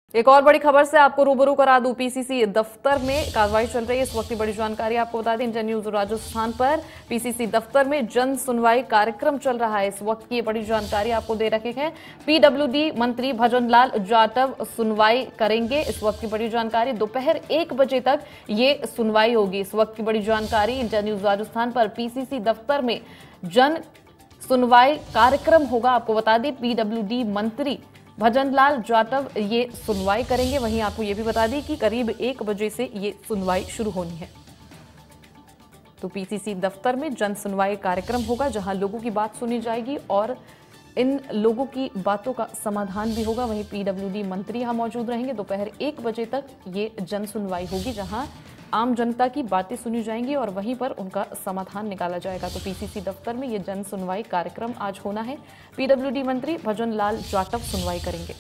एक और बड़ी खबर से आपको रूबरू करा दूं। पीसीसी दफ्तर में कार्रवाई चल रही है, इस वक्त की बड़ी जानकारी आपको बता दें। इंडिया न्यूज राजस्थान पर पीसीसी दफ्तर में जन सुनवाई कार्यक्रम चल रहा है, इस वक्त की बड़ी जानकारी आपको दे रखे हैं। पीडब्ल्यूडी मंत्री भजनलाल जाटव सुनवाई करेंगे, इस वक्त की बड़ी जानकारी। दोपहर 1 बजे तक ये सुनवाई होगी, इस वक्त की बड़ी जानकारी। इंडिया न्यूज राजस्थान पर पीसीसी दफ्तर में जन सुनवाई कार्यक्रम होगा, आपको बता दें। पीडब्ल्यूडी मंत्री भजनलाल जाटव ये सुनवाई करेंगे। वहीं आपको ये भी बता दें कि करीब 1 बजे से ये सुनवाई शुरू होनी है। तो पीसीसी दफ्तर में जन सुनवाई कार्यक्रम होगा, जहां लोगों की बात सुनी जाएगी और इन लोगों की बातों का समाधान भी होगा। वहीं पीडब्ल्यूडी मंत्री यहां मौजूद रहेंगे। दोपहर 1 बजे तक ये जन सुनवाई होगी, जहां आम जनता की बातें सुनी जाएंगी और वहीं पर उनका समाधान निकाला जाएगा। तो पीसीसी दफ्तर में ये जन सुनवाई कार्यक्रम आज होना है। पीडब्ल्यूडी मंत्री भजनलाल जाटव सुनवाई करेंगे।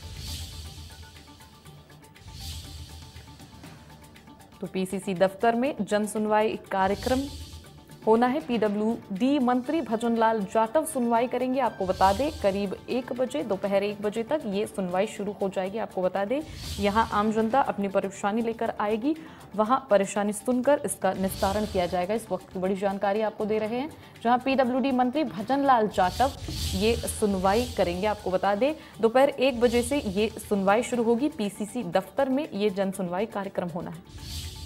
तो पीसीसी दफ्तर में जन सुनवाई कार्यक्रम होना है। पीडब्ल्यूडी मंत्री भजनलाल जाटव सुनवाई करेंगे, आपको बता दें। करीब 1 बजे, दोपहर 1 बजे तक ये सुनवाई शुरू हो जाएगी। आपको बता दें, यहां आम जनता अपनी परेशानी लेकर आएगी, वहां परेशानी सुनकर इसका निस्तारण किया जाएगा। इस वक्त की बड़ी जानकारी आपको दे रहे हैं, जहां पीडब्ल्यूडी मंत्री भजनलाल जाटव ये सुनवाई करेंगे। आपको बता दें, दोपहर 1 बजे से ये सुनवाई शुरू होगी। पीसीसी दफ्तर में ये जन सुनवाई कार्यक्रम होना है।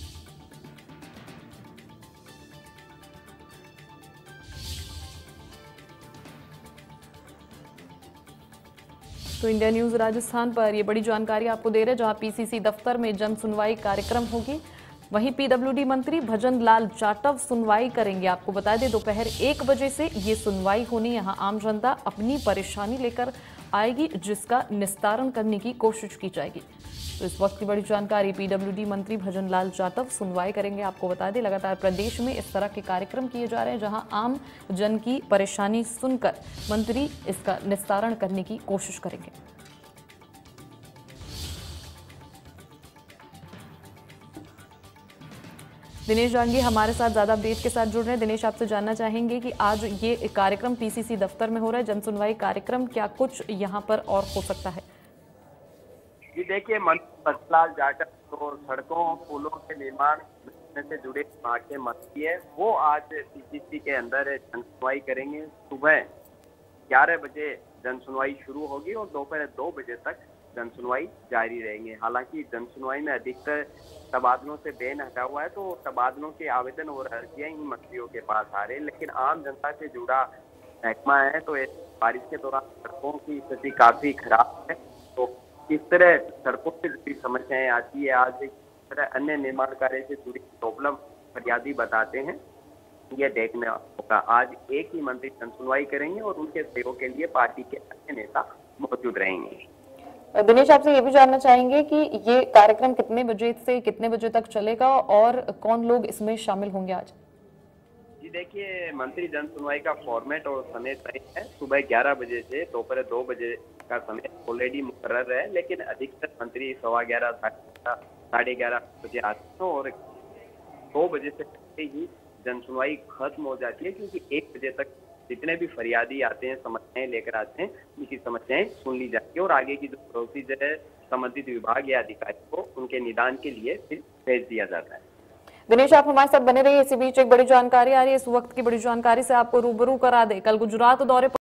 तो इंडिया न्यूज राजस्थान पर ये बड़ी जानकारी आपको दे रहे हैं, जहां पीसीसी दफ्तर में जन सुनवाई कार्यक्रम होगी। वहीं पीडब्ल्यूडी मंत्री भजनलाल जाटव सुनवाई करेंगे। आपको बता दें, दोपहर 1 बजे से ये सुनवाई होनी। यहां आम जनता अपनी परेशानी लेकर आएगी, जिसका निस्तारण करने की कोशिश की जाएगी। तो इस वक्त की बड़ी जानकारी, पीडब्ल्यूडी मंत्री भजनलाल जाटव सुनवाई करेंगे। आपको बता दें, लगातार प्रदेश में इस तरह के कार्यक्रम किए जा रहे हैं, जहां आम जन की परेशानी सुनकर मंत्री इसका निस्तारण करने की कोशिश करेंगे। दिनेश जांगी हमारे साथ ज्यादा अपडेट के साथ जुड़ रहे हैं। दिनेश, आपसे जानना चाहेंगे कि आज ये कार्यक्रम पीसीसी दफ्तर में हो रहा है, जन सुनवाई कार्यक्रम, क्या कुछ यहाँ पर और हो सकता है? जी देखिए, मंत्री भजनलाल जाटव तो सड़कों पुलों के निर्माण से जुड़े विभाग के मंत्री है, वो आज पीसीसी के अंदर जन सुनवाई करेंगे। सुबह 11 बजे जन सुनवाई शुरू होगी और दोपहर 2 बजे तक जन सुनवाई जारी रहेंगे। हालांकि जन सुनवाई में अधिकतर तबादलों से बेन हटा हुआ है, तो तबादलों के आवेदन और अर्जियां ही मंत्रियों के पास आ रहे हैं, लेकिन आम जनता से जुड़ा महकमा है। तो बारिश के दौरान सड़कों की स्थिति काफी खराब है, तो किस तरह सड़कों से जुड़ी समस्याएं आती है, आज एक तरह अन्य निर्माण कार्य से जुड़ी प्रॉब्लम फरियादी बताते हैं, यह देखना होगा। आज एक ही मंत्री जन सुनवाई करेंगे और उनके सहयोग के लिए पार्टी के अन्य नेता मौजूद रहेंगे। दिनेश, आपसे ये भी जानना चाहेंगे कि ये कार्यक्रम कितने बजे से कितने बजे तक चलेगा और कौन लोग इसमें शामिल होंगे आज? जी देखिए, मंत्री जन सुनवाई का फॉर्मेट और समय तय है। सुबह 11 बजे से दोपहर 2 बजे का समय ऑलरेडी मुकर्रर है, लेकिन अधिकतर मंत्री 11:15 11:30 बजे आते हैं और 2 बजे से ही जन सुनवाई खत्म हो जाती है, क्योंकि 1 बजे तक जितने भी फरियादी आते हैं, समस्याएं लेकर आते हैं, उनकी समस्याएं सुन ली जाती है और आगे की जो प्रोसीजर है संबंधित विभाग या अधिकारी को उनके निदान के लिए फिर भेज दिया जाता है। दिनेश, आप हमारे साथ बने रहिए। इसी बीच एक बड़ी जानकारी आ रही है, इस वक्त की बड़ी जानकारी से आपको रूबरू करा दे। कल गुजरात दौरे